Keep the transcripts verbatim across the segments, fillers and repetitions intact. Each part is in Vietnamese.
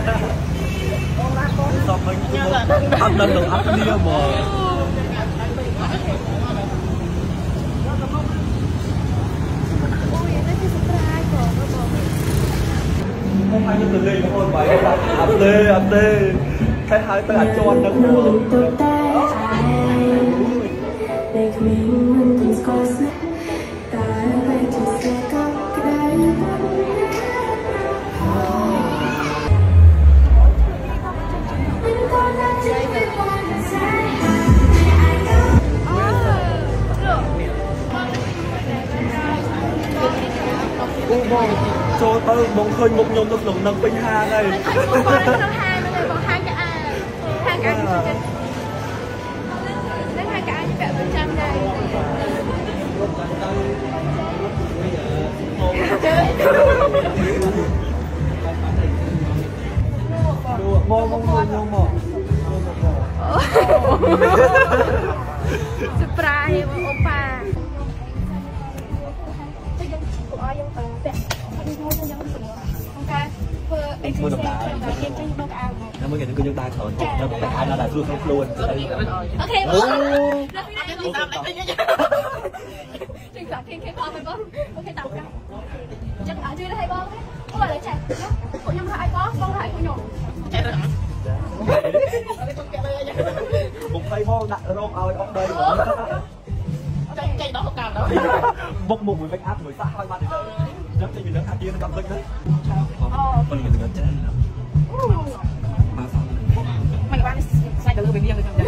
xong mình ăn lần đầu ăn bia mà không ai như từ lên thôi vậy ập tê ập tê thấy hai tay ăn cho anh đứng cho tới bóng khơi một nhóm lực lượng nâng binh hà này hai cái a hai cái đến hai cái như vậy bên trong đây mô mô mô mô mô surprise oppa mua độc đá nó mới nghe những cái những đai thở nó phải ai nó là luôn không luôn ok trình tạo thiên con phải không ok tập ra chắc ở dưới đây hay con có phải là chạy của nhung là ai có con lại của nhung một tay vô đặt rôm ao ở đây chạy đó không cảm đó bốc một người make up người xa hai ba đến đây rất là nhiều lớn hạt tiên nó cầm linh đấy còn người người trên mày bạn sai từ bên riêng rồi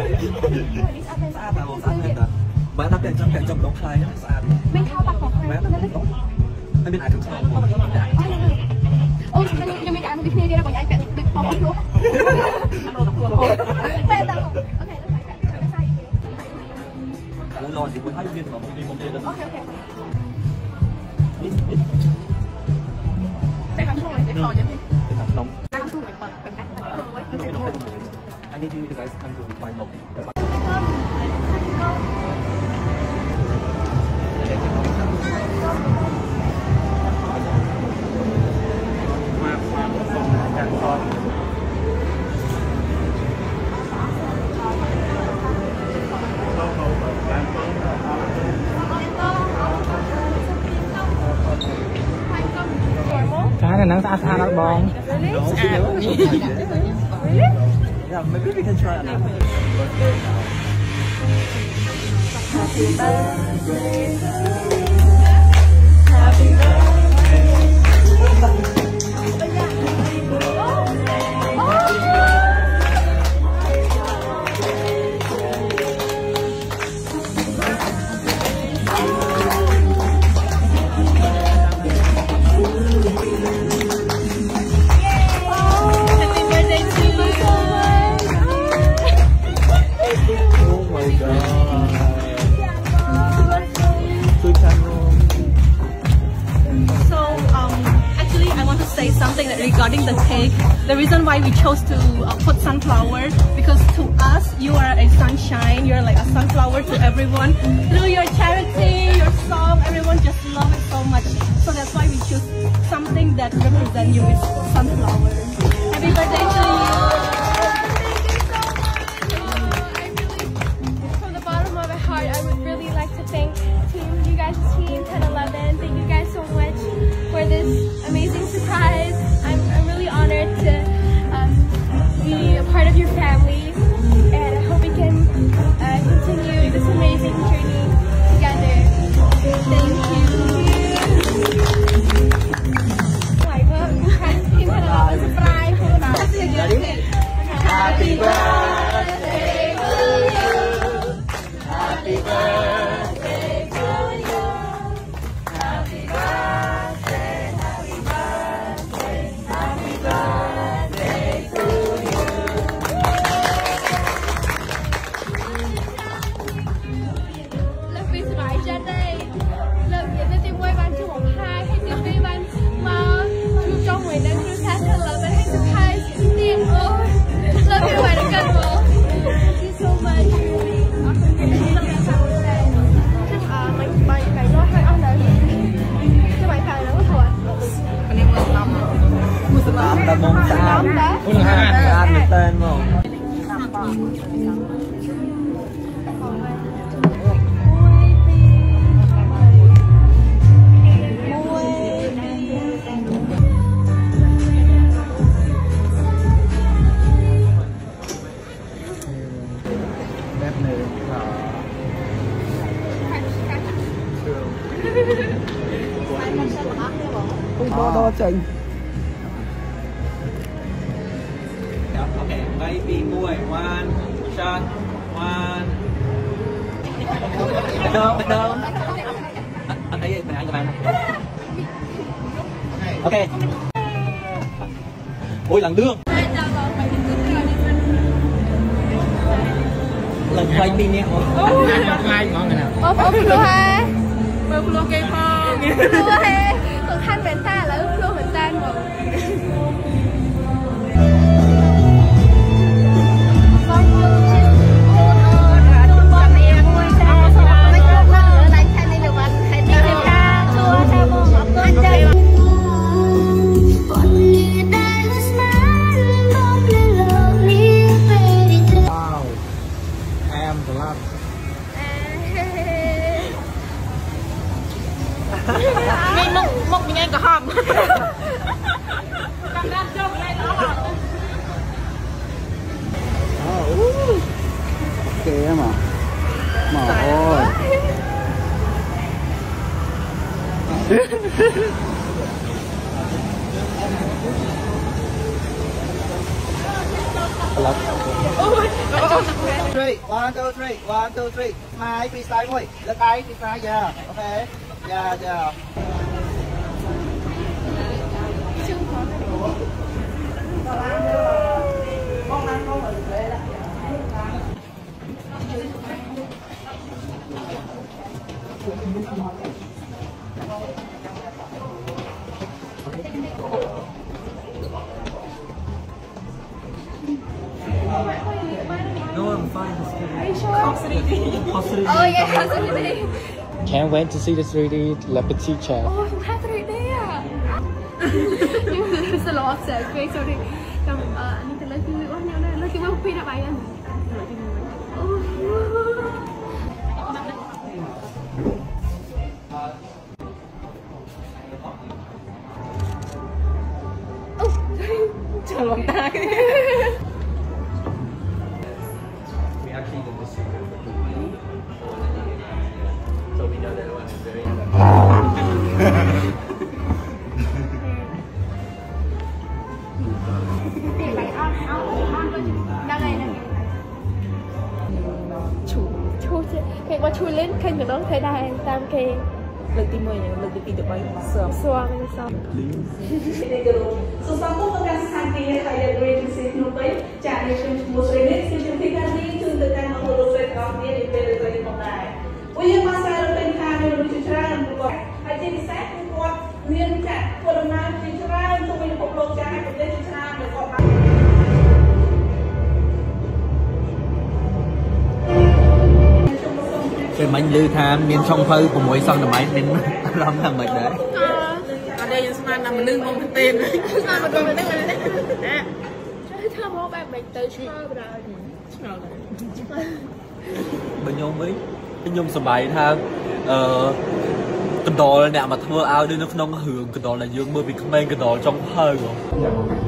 xa tao xa hết à bạn đặt tiền trong tiền trong đóng khai xa bên thao bạcของใคร anh biết ai trong sau ôi chúng ta nhưng mấy cái một cái kia là bọn anh vẽ được không luôn vẽ tao ok Ủa lo thì mới thấy viên mà không đi không đi được. Ok ok. Sẽ không thôi, sẽ khỏi chứ. Sẽ không nóng. Anh không phải bật bật cách bật. Anh đi đi cái anh vừa quay một. cái này nó xa xa nó bong Yeah, maybe we can try another. Happy birthday. Happy birthday. Something that regarding the cake, the reason why we chose to uh, put sunflower, because to us you are a sunshine, you're like a sunflower to everyone. Through your charity, your song, everyone just love it so much. So that's why we choose something that represents you with sunflower. Happy birthday to you! Thank you so much. I really, from the bottom of my heart, I would really like to thank team, you guys, team ten eleven. Thank you guys so much for this amazing surprise. I'm, I'm really honored to um, be a part of your family, and I hope we can uh, continue this amazing journey together. Thank you. Like, well, team ten eleven Làm là mong sao ăn được tên không? Không đo chừng. Okay, baby boy, one shot, one. Đâu, đâu. Anh thấy anh các bạn. Okay. Ôi lần đương. Lần baby nè. Hai ngon người nào. Ốp ốp luôn ha. Ốp luôn cây phong. Luôn ha. Còn thanh bệnh ta là ốp luôn bệnh ta mà. Ngay mốc mốc ngay cả hòm. Cầm ra chôm ngay đó hòm. Kìa mà. Mà ôi. Three, one, two, three, one, two, three. Smile, freestyle thôi. Look eye, freestyle, yeah. Okay. Yeah, yeah. No, I'm fine. Are you sure? Oh yeah, three D. Can't wait to see the three D Le Petit Chef. Oh, you have three D à? Sao lộ sợ ghê sorry. Cầm anh đi lên cái quán nhau đây, lên cái quán phi đã bay anh. Trời lòng ta cái này. We actually did this. So we know that it was very. Chú, chú chứ. Cái qua chú lên kênh của nó thấy đài tam kênh. Lần tim mười lần tim tìm được bao nhiêu sớm. Xoa cái sao. So some of the countries higher grade is no pay. Generation most rated significantly to the kind of the rate of the imperial combine. We have master open time in the children. I did say what near chat for the man to try to win for block jack of the time and what Cái bánh lư tham miền sông phơi của mỗi sông là máy nên làm làm mệt đấy. Ở đây chúng ta nằm lưng không tên. Sao mà còn tên này đấy. Thưa bố bạn mình tới chơi rồi. Bên nhôm ấy, bên nhôm sờ bài tha, cái đồ này mà thưa ao đưa nó không hưởng cái đồ là dương mưa vì không cái đồ trong hơi rồi.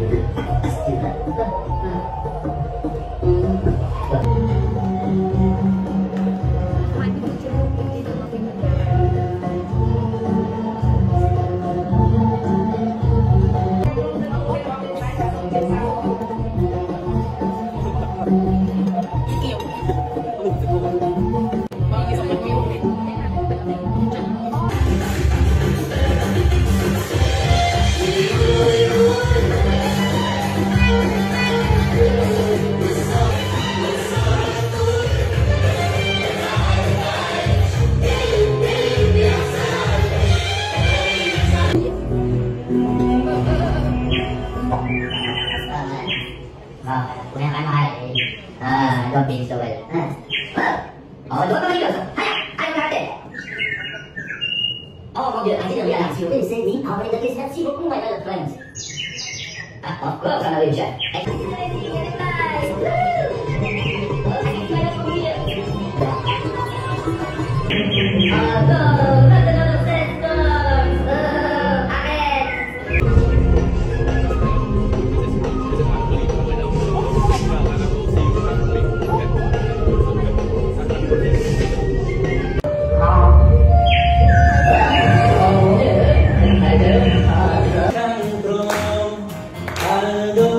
Don't be so bad. Oh, don't know you. Hi, I'm happy. Oh, mon Dieu, arrêtez de regarder la radio et c'est dit, envoyez de questions, merci beaucoup, my little friends. Ah, Oh, go from the wheelchair. I